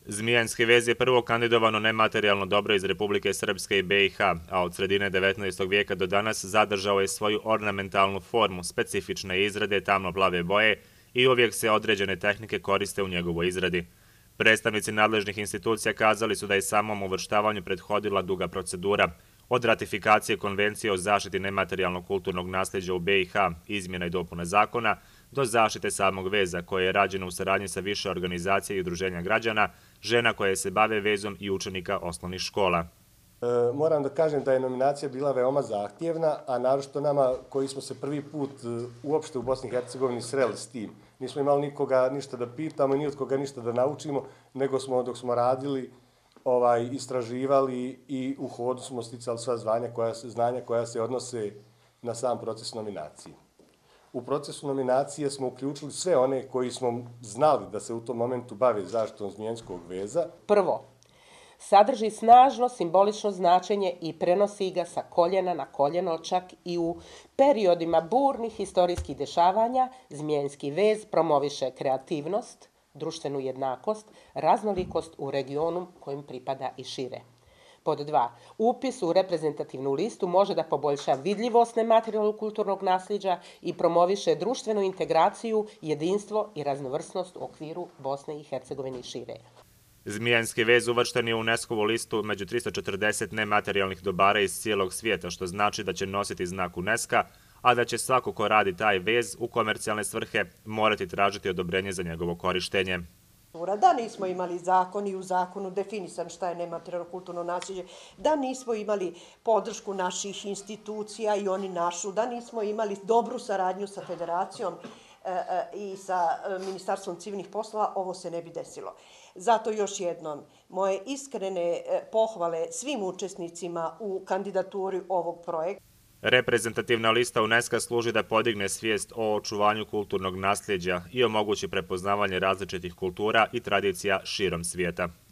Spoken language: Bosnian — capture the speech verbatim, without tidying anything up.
Zmijanski vez je prvo kandidovano nematerijalno dobro iz Republike Srpske i be i ha, a od sredine devetnaestog vijeka do danas zadržao je svoju ornamentalnu formu, specifične izrade tamno-plave boje i uvijek se određene tehnike koriste u njegovoj izradi. Predstavnici nadležnih institucija kazali su da je samom uvrštavanju prethodila duga procedura, od ratifikacije Konvencije o zaštiti nematerijalnog kulturnog nasljeđa u be i ha, izmjena i dopuna zakona, do zaštite samog veza, koje je rađeno u saradnji sa više organizacija i udruženja građana, žena koje se bave vezom i učenika osnovnih škola. E, moram da kažem da je nominacija bila veoma zahtjevna, a naročito nama koji smo se prvi put uopšte u Bosni i Hercegovini sreli s tim. Nismo imali nikoga ništa da pitamo, ni od koga ništa da naučimo, nego smo dok smo radili, ovaj, istraživali i u hodu smo sticali sva zvanja koja se, znanja koja se odnose na sam proces nominacije. U procesu nominacije smo uključili sve one koji smo znali da se u tom momentu bave zaštitom zmijanskog veza. Prvo, sadrži snažno simbolično značenje i prenosi ga sa koljena na koljeno, čak i u periodima burnih historijskih dešavanja. Zmijanski vez promoviše kreativnost, društvenu jednakost, raznolikost u regionu kojim pripada i šire. Pod dva, upis u reprezentativnu listu može da poboljša vidljivost nematerijalnog kulturnog nasljeđa i promoviše društvenu integraciju, jedinstvo i raznovrsnost u okviru Bosne i Hercegovine i šire. Zmijanski vez uvršten je u UNESCO-vu listu među tristo četrdeset nematerijalnih dobara iz cijelog svijeta, što znači da će nositi znak UNESCO-a, a da će svako ko radi taj vez u komercijalne svrhe morati tražiti odobrenje za njegovo korištenje. Da nismo imali zakon i u zakonu definisan šta je nematerijalno kulturno nasljeđe, da nismo imali podršku naših institucija i oni našu, da nismo imali dobru saradnju sa federacijom i sa Ministarstvom civilnih poslova, ovo se ne bi desilo. Zato još jednom, moje iskrene pohvale svim učesnicima u kandidaturi ovog projekta. Reprezentativna lista UNESCO-a služi da podigne svijest o očuvanju kulturnog nasljeđa i omogući prepoznavanje različitih kultura i tradicija širom svijeta.